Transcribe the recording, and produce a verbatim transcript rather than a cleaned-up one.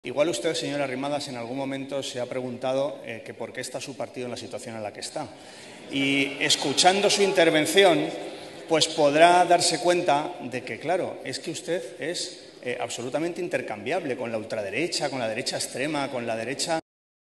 Igual usted, señora Arrimadas, en algún momento se ha preguntado eh, que por qué está su partido en la situación en la que está. Y escuchando su intervención, pues podrá darse cuenta de que, claro, es que usted es eh, absolutamente intercambiable con la ultraderecha, con la derecha extrema, con la derecha